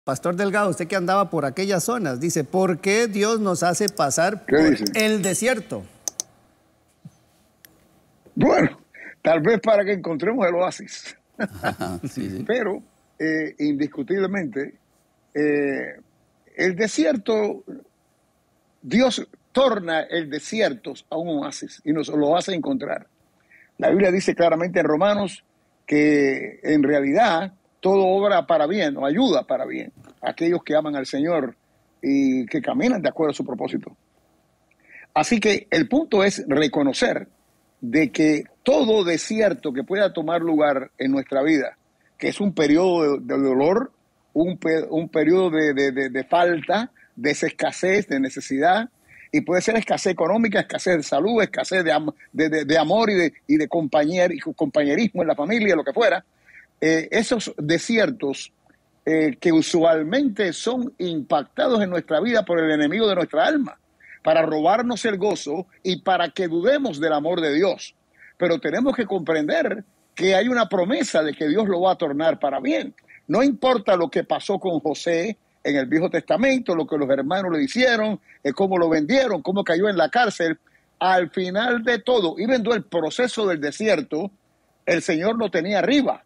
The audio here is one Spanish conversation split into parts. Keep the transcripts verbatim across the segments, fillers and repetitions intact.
Pastor Delgado, usted que andaba por aquellas zonas, dice, ¿por qué Dios nos hace pasar por dice? el desierto? Bueno, tal vez para que encontremos el oasis. sí, sí. Pero, eh, indiscutiblemente, eh, el desierto, Dios torna el desierto a un oasis y nos lo hace encontrar. La Biblia dice claramente en Romanos que en realidad todo obra para bien, o ayuda para bien, a aquellos que aman al Señor y que caminan de acuerdo a su propósito. Así que el punto es reconocer de que todo desierto que pueda tomar lugar en nuestra vida, que es un periodo de, de dolor, un, pe, un periodo de, de, de, de falta, de escasez, de necesidad, y puede ser escasez económica, escasez de salud, escasez de, de, de, de amor y de, y de compañer, y compañerismo en la familia, lo que fuera. Eh, esos desiertos eh, que usualmente son impactados en nuestra vida por el enemigo de nuestra alma, para robarnos el gozo y para que dudemos del amor de Dios. Pero tenemos que comprender que hay una promesa de que Dios lo va a tornar para bien. No importa lo que pasó con José en el Viejo Testamento, lo que los hermanos le hicieron, eh, cómo lo vendieron, cómo cayó en la cárcel. Al final de todo, y viendo el proceso del desierto, el Señor lo tenía arriba.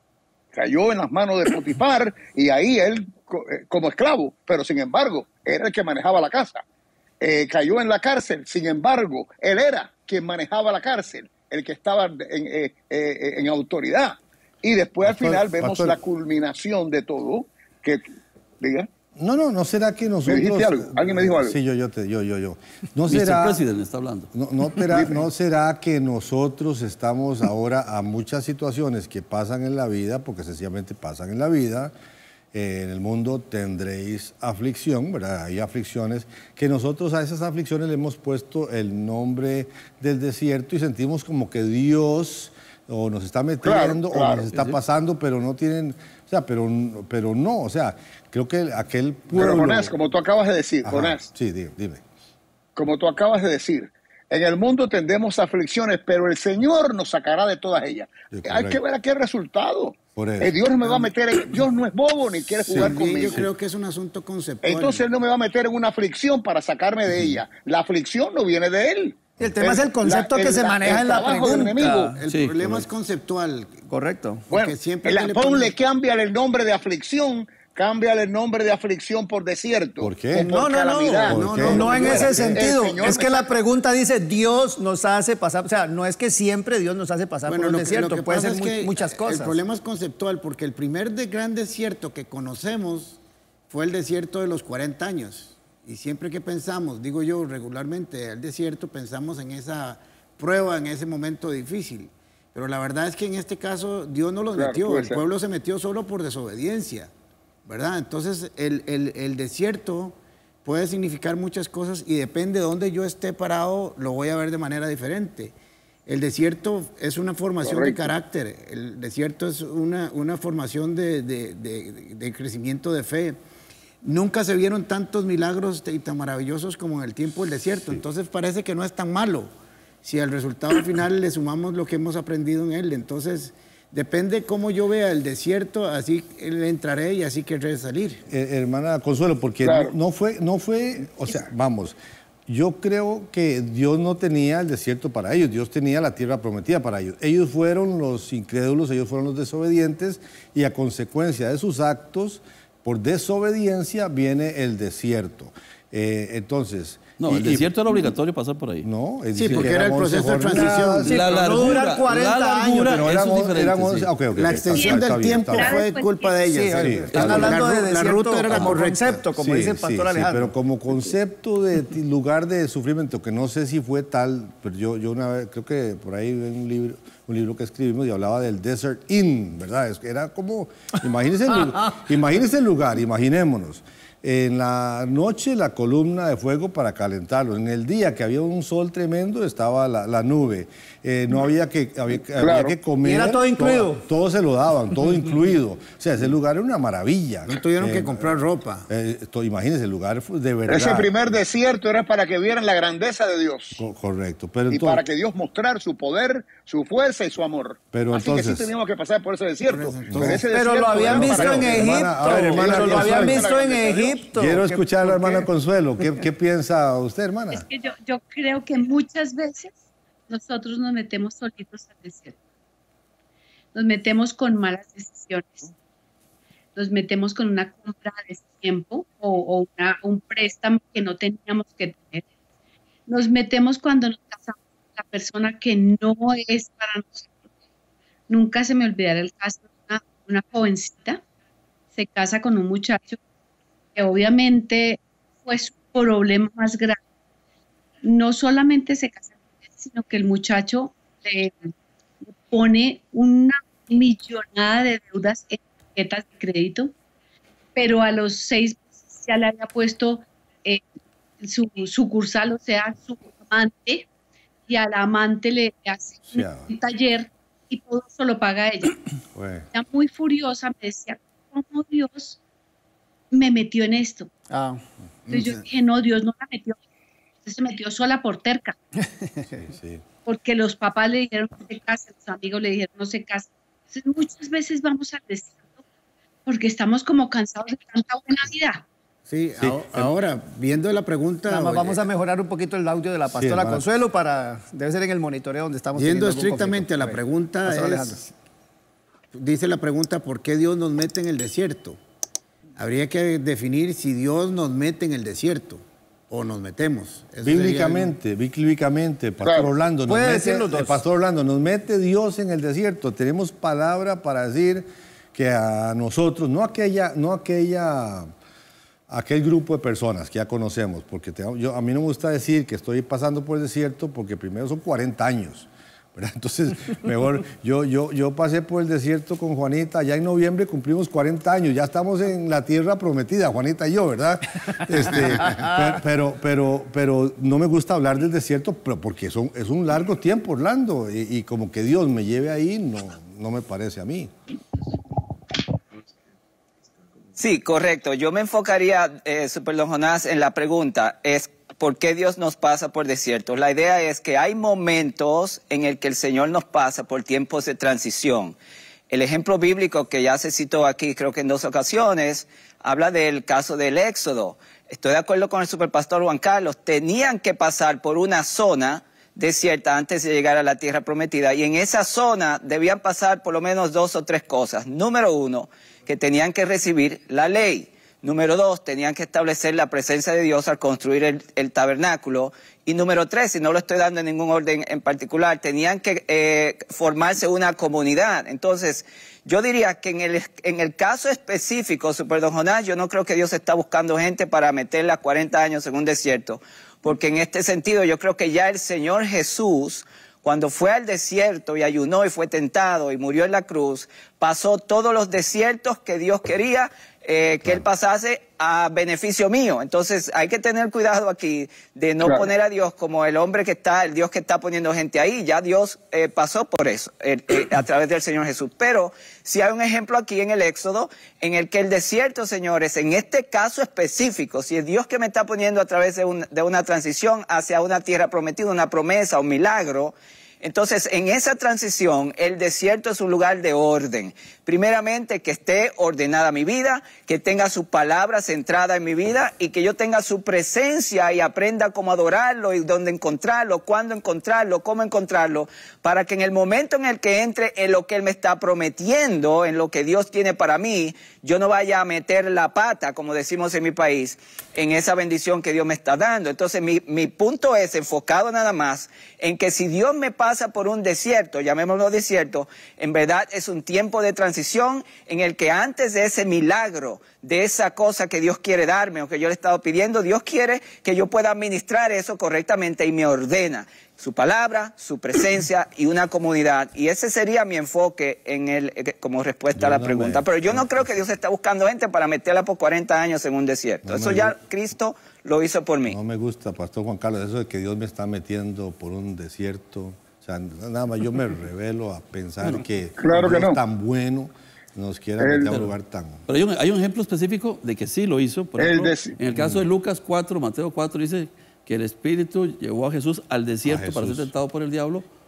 Cayó en las manos de Potifar y ahí él como esclavo, pero sin embargo, era el que manejaba la casa. Eh, cayó en la cárcel, sin embargo, él era quien manejaba la cárcel, el que estaba en, eh, eh, en autoridad. Y después pastor, al final vemos pastor. la culminación de todo. Que, diga. No, no, no será que nosotros... ¿Me dijiste algo? ¿Alguien me dijo algo? Sí, yo, yo, te, yo, yo, yo. No será... mister President está hablando. No, no, será, no será que nosotros estamos ahora a muchas situaciones que pasan en la vida, porque sencillamente pasan en la vida. Eh, en el mundo tendréis aflicción, ¿verdad? Hay aflicciones que nosotros a esas aflicciones le hemos puesto el nombre del desierto y sentimos como que Dios o nos está metiendo claro, claro, o nos está sí, pasando, pero no tienen... O sea, pero, pero no, o sea, creo que aquel pueblo... Pero Jonás, como tú acabas de decir, Ajá, Jonás. Sí, dime, dime. Como tú acabas de decir, en el mundo tendremos aflicciones, pero el Señor nos sacará de todas ellas. Sí, hay que ver a qué resultado. Por eso. Eh, Dios no me va a meter en... Dios no es bobo ni quiere jugar sí, conmigo. Yo creo que es un asunto conceptual. Entonces Él no me va a meter en una aflicción para sacarme de ella. La aflicción no viene de Él. El tema el, es el concepto la, el, que se la, maneja en la pregunta. El sí, problema correcto. es conceptual. Correcto. Bueno, siempre la, ponle, pone... cámbiale el nombre de aflicción, cámbiale el nombre de aflicción por desierto. ¿Por qué? No, no, no, no, no, no en ese sentido. Es que la pregunta dice, Dios nos hace pasar, o sea, no es que siempre Dios nos hace pasar bueno, por el lo desierto, que, lo que puede ser es muy, muchas cosas. El problema es conceptual, porque el primer de gran desierto que conocemos fue el desierto de los cuarenta años. Y siempre que pensamos, digo yo regularmente, al desierto, pensamos en esa prueba, en ese momento difícil. Pero la verdad es que en este caso Dios no los claro, metió, el pueblo se metió solo por desobediencia, ¿verdad? Entonces el, el, el desierto puede significar muchas cosas y depende de dónde yo esté parado, lo voy a ver de manera diferente. El desierto es una formación Correcto. de carácter, el desierto es una, una formación de, de, de, de crecimiento de fe. Nunca se vieron tantos milagros y tan maravillosos como en el tiempo del desierto. Sí. Entonces parece que no es tan malo si al resultado final le sumamos lo que hemos aprendido en él. Entonces depende cómo yo vea el desierto, así le entraré y así querré salir. Eh, hermana Consuelo, porque claro. no, no, fue, no fue, o sea, vamos, yo creo que Dios no tenía el desierto para ellos, Dios tenía la tierra prometida para ellos. Ellos fueron los incrédulos, ellos fueron los desobedientes y a consecuencia de sus actos, por desobediencia viene el desierto. Eh, entonces... No, y, el desierto y, era obligatorio pasar por ahí. No, es sí, porque era el proceso de transición. Sí, la largura, cuarenta la largura, años, pero eran, eso es diferente. Eran, sí. okay, okay, la okay, extensión está, del está tiempo bien, fue culpa de ellos. Sí, sí, sí, están hablando de la ruta era la como correcta. concepto, como sí, dice el pastor sí, Alejandro. Sí, pero como concepto de lugar de sufrimiento, que no sé si fue tal, pero yo, yo una vez, creo que por ahí en un libro, un libro que escribimos y hablaba del Desert Inn, ¿verdad? Era como, imagínense el, imagínense el lugar, imaginémonos. En la noche la columna de fuego para calentarlo. En el día que había un sol tremendo estaba la, la nube. Eh, no había que, había, claro. había que comer. Y era todo incluido. Todo, todo se lo daban, todo incluido. O sea, ese lugar era una maravilla. No tuvieron eh, que comprar ropa. Eh, esto, imagínense, el lugar de verdad. Ese primer desierto era para que vieran la grandeza de Dios. Co correcto. Pero y entonces, para que Dios mostrara su poder su fuerza y su amor. Pero Así entonces, que sí teníamos que pasar por ese desierto. Entonces, pero ese Pero desierto lo habían era visto para en Dios. Egipto. Hermana, a ver, hermana, Pero lo Consuelo. habían visto en Para Dios. Egipto. quiero ¿Qué- escuchar a la por hermana qué? Consuelo. ¿Qué, qué piensa usted, hermana? Es que yo, yo creo que muchas veces nosotros nos metemos solitos al desierto. Nos metemos con malas decisiones. Nos metemos con una compra de tiempo o, o una- un préstamo que no teníamos que tener. Nos metemos cuando nos casamos con la persona que no es para nosotros. Nunca se me olvidará el caso de una, una jovencita, se casa con un muchacho que obviamente fue su problema más grande. No solamente se casa con él, sino que el muchacho le, le pone una millonada de deudas en tarjetas de crédito, pero a los seis meses ya le había puesto eh, su sucursal, o sea, su amante, y al amante le hace Sí, un, un taller y todo eso lo paga ella. Bueno, Ella muy furiosa me decía, ¿cómo Dios me metió en esto? Ah, Entonces yo dije, no, Dios no la metió. Usted se metió sola por terca, sí, sí. porque los papás le dijeron no se case, los amigos le dijeron no se case. Entonces muchas veces vamos al desierto porque estamos como cansados de tanta buena vida. Sí, Sí, aho- ahora, viendo la pregunta... nada más oye, vamos a mejorar un poquito el audio de la pastora hermano. Consuelo para, debe ser en el monitoreo donde estamos Yendo teniendo algún estrictamente a la conflicto. pregunta, Pastor es, Alejandro. dice la pregunta, ¿por qué Dios nos mete en el desierto? Habría que definir si Dios nos mete en el desierto o nos metemos. Eso sería- Bíblicamente, bíblicamente, Pastor Claro. Orlando. nos Puede mete- decir los dos. eh, Pastor Orlando, nos mete Dios en el desierto. Tenemos palabra para decir que a nosotros, no aquella, no aquella, aquel grupo de personas que ya conocemos, porque te- yo, a mí no me gusta decir que estoy pasando por el desierto porque primero son cuarenta años. ¿verdad? Entonces, mejor, yo, yo, yo pasé por el desierto con Juanita, ya en noviembre cumplimos cuarenta años, ya estamos en la tierra prometida, Juanita y yo, ¿verdad? Este, pe- pero, pero, pero no me gusta hablar del desierto, pero porque es un, es un largo tiempo, Orlando, y, y como que Dios me lleve ahí, no, no me parece a mí. Sí, correcto. Yo me enfocaría, eh, Super Don Jonás, en la pregunta, es ¿por qué Dios nos pasa por desiertos? La idea es que hay momentos en el que el Señor nos pasa por tiempos de transición. El ejemplo bíblico que ya se citó aquí, creo que en dos ocasiones, habla del caso del Éxodo. Estoy de acuerdo con el superpastor Juan Carlos, tenían que pasar por una zona desierta antes de llegar a la tierra prometida, y en esa zona debían pasar por lo menos dos o tres cosas. Número uno, que tenían que recibir la ley. Número dos, tenían que establecer la presencia de Dios al construir el, el tabernáculo. Y número tres, si no lo estoy dando en ningún orden en particular, tenían que eh, formarse una comunidad. Entonces, yo diría que en el, en el caso específico, Super Don Jonás, yo no creo que Dios está buscando gente para meterla cuarenta años en un desierto. Porque en este sentido yo creo que ya el Señor Jesús, cuando fue al desierto y ayunó y fue tentado y murió en la cruz, pasó todos los desiertos que Dios quería eh, que Él pasase a beneficio mío. Entonces hay que tener cuidado aquí de no Claro. poner a Dios como el hombre que está, el Dios que está poniendo gente ahí. Ya Dios eh, pasó por eso eh, eh, a través del Señor Jesús. Pero si hay un ejemplo aquí en el Éxodo en el que el desierto, señores, en este caso específico, si es Dios que me está poniendo a través de, un, de una transición hacia una tierra prometida, una promesa, un milagro, entonces, en esa transición, el desierto es un lugar de orden. Primeramente, que esté ordenada mi vida, que tenga su palabra centrada en mi vida y que yo tenga su presencia y aprenda cómo adorarlo y dónde encontrarlo, cuándo encontrarlo, cómo encontrarlo, para que en el momento en el que entre en lo que Él me está prometiendo, en lo que Dios tiene para mí, yo no vaya a meter la pata, como decimos en mi país, en esa bendición que Dios me está dando. Entonces, mi, mi punto es enfocado nada más en que si Dios me pasa por un desierto, llamémoslo desierto, en verdad es un tiempo de transición en el que antes de ese milagro, de esa cosa que Dios quiere darme o que yo le he estado pidiendo, Dios quiere que yo pueda administrar eso correctamente y me ordena su palabra, su presencia y una comunidad. Y ese sería mi enfoque en el, como respuesta a la Yo no pregunta. me- Pero yo no creo que Dios está buscando gente para meterla por cuarenta años en un desierto. No Eso me ya gu- Cristo lo hizo por mí. No me gusta, Pastor Juan Carlos, eso de que Dios me está metiendo por un desierto. O sea, nada más yo me revelo a pensar que Claro que Dios no. tan bueno nos quiera El- meter a un lugar tan... Pero hay un, hay un ejemplo específico de que sí lo hizo. Por El ejemplo, desi- en el caso de Lucas cuatro, Mateo cuatro, dice que el Espíritu llevó a Jesús al desierto A para ser Jesús. tentado por el diablo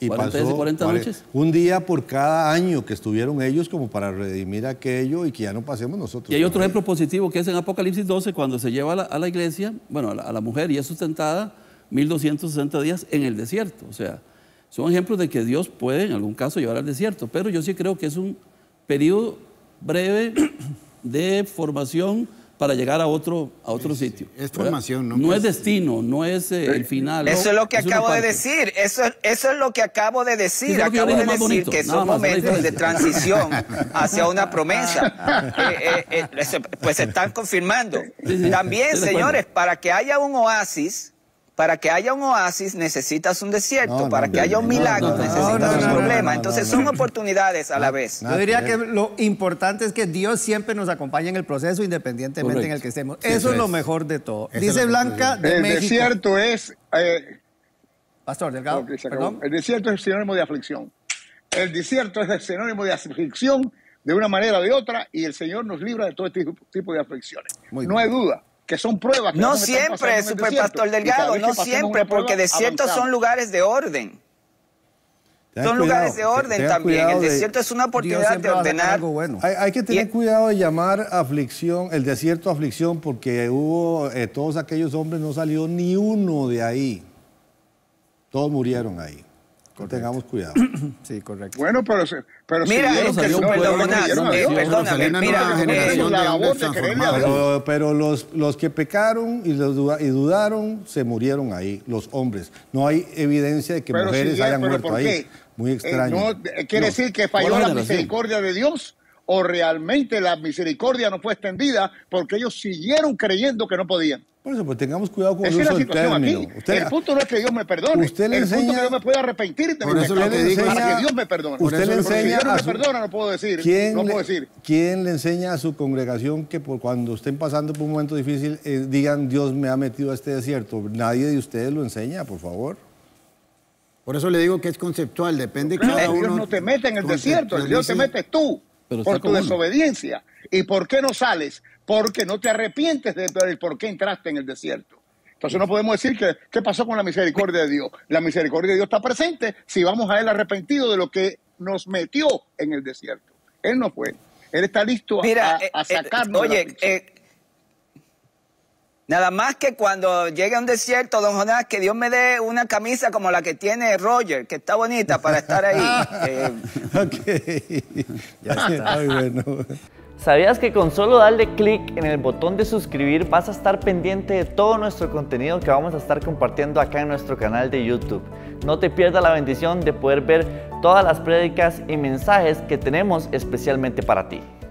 Y cuarenta pasó días y cuarenta noches. Un día por cada año que estuvieron ellos como para redimir aquello y que ya no pasemos nosotros. Y hay otro ejemplo positivo que es en Apocalipsis doce, cuando se lleva a la, a la iglesia, bueno, a la, a la mujer y es sustentada mil doscientos sesenta días en el desierto. O sea, son ejemplos de que Dios puede en algún caso llevar al desierto, pero yo sí creo que es un periodo breve de formación para llegar a otro, a otro sí, sitio. Sí, es formación, ¿no? No Pues, es destino, no es eh, el final. Eso no, es lo que es acabo de parte. decir, eso, eso es lo que acabo de decir. Sí, acabo de decir bonito, que son más, momentos de transición hacia una promesa. eh, eh, eh, pues se están confirmando. Sí, sí, También, señores, para que haya un oasis, para que haya un oasis necesitas un desierto, No, no, para que no, haya un no, milagro no, no, necesitas no, no, un no, problema. no, no, Entonces no, son no. oportunidades a la vez. Yo diría que lo importante es que Dios siempre nos acompaña en el proceso, independientemente Correcto. en el que estemos. Sí, eso, eso es lo es. mejor de todo. Esa es Dice la Blanca de El México. desierto es... eh, Pastor Delgado, ok, se acabó. perdón. El desierto es sinónimo de aflicción. El desierto es el sinónimo de aflicción de una manera o de otra y el Señor nos libra de todo este tipo, tipo de aflicciones. Muy no bien. hay duda que son pruebas. Que No vamos a estar siempre, pasando en el Super desierto. Pastor Y Delgado, cada vez no que pasemos siempre, una prueba, porque desiertos avanzamos. son lugares de orden. Tengan Son cuidado, lugares de orden tengan también. El cuidado de- desierto es una Dios oportunidad siempre de va a sacar ordenar. algo bueno. Hay, hay que tener Y- cuidado de llamar aflicción, el desierto aflicción, porque hubo, eh, todos aquellos hombres, no salió ni uno de ahí. Todos murieron ahí. No tengamos cuidado. Sí, correcto. Bueno, pero, se- pero Mira, si vieron eso que salió no, un no, pueblo, no Jonás, creyeron a eh, Dios. perdóname, salió una mira, nueva eh, generación la de labor hombres de creerle a transformados. Pero, pero los, los que pecaron y, los duda- y dudaron se murieron ahí, los hombres. No hay evidencia de que Pero mujeres si- hayan pero muerto ¿por ahí. qué? Muy Eh, extraño. no, eh, quiere No, decir que toda falló la generación. misericordia de Dios o realmente la misericordia no fue extendida porque ellos siguieron creyendo que no podían. Por eso, pues tengamos cuidado con el Esa es uso la del situación término. aquí. Usted, el punto no es que Dios me perdone. usted le el punto enseña- es que yo me pueda arrepentir de Por mi eso lo pecado. que digo para es- que Dios me perdone. usted le Porque si enseña Dios no a me su- perdona, no puedo decir. ¿Quién, no le, puedo decir. quién le enseña a su congregación que por cuando estén pasando por un momento difícil eh, digan Dios me ha metido a este desierto? Nadie de ustedes lo enseña, por favor. Por eso le digo que es conceptual, depende Claro, cada uno. Dios no te mete en el desierto, el Dios te conceptualice. metes tú Pero por está tu como uno. desobediencia. ¿Y por qué no sales? Porque no te arrepientes de del por qué entraste en el desierto. Entonces no podemos decir que qué pasó con la misericordia de Dios. La misericordia de Dios está presente si vamos a Él arrepentido de lo que nos metió en el desierto. Él no fue. Él está listo a, Mira, a eh, eh, sacarnos de la oye, aflicción. eh, nada más que cuando llegue a un desierto, don Jonás, que Dios me dé una camisa como la que tiene Roger, que está bonita para estar ahí. Eh, Ok. Ya está. Ay, bueno. ¿Sabías que con solo darle clic en el botón de suscribir vas a estar pendiente de todo nuestro contenido que vamos a estar compartiendo acá en nuestro canal de YouTube? No te pierdas la bendición de poder ver todas las prédicas y mensajes que tenemos especialmente para ti.